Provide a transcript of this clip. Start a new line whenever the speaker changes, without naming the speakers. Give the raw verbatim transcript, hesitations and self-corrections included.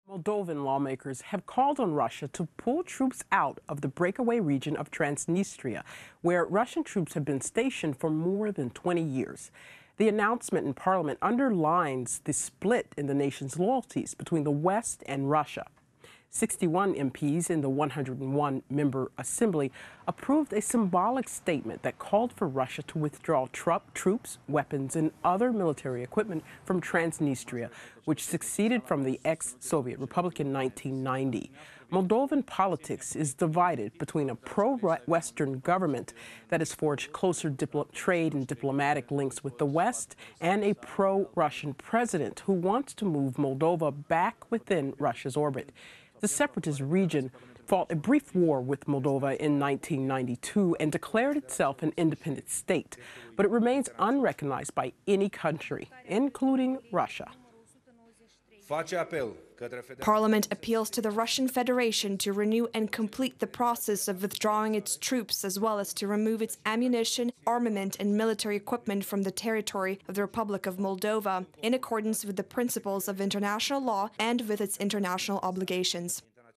Moldovan lawmakers have called on Russia to pull troops out of the breakaway region of Transnistria, where Russian troops have been stationed for more than twenty years. The announcement in Parliament underlines the split in the nation's loyalties between the West and Russia. sixty-one M Ps in the one hundred one member assembly approved a symbolic statement that called for Russia to withdraw troops, weapons, and other military equipment from Transnistria, which succeeded from the ex-Soviet Republic in nineteen ninety. Moldovan politics is divided between a pro-Western government that has forged closer trade and diplomatic links with the West and a pro-Russian president who wants to move Moldova back within Russia's orbit. The separatist region fought a brief war with Moldova in nineteen ninety-two and declared itself an independent state, but it remains unrecognized by any country, including Russia.
Parliament appeals to the Russian Federation to renew and complete the process of withdrawing its troops, as well as to remove its ammunition, armament and military equipment from the territory of the Republic of Moldova, in accordance with the principles of international law and with its international obligations.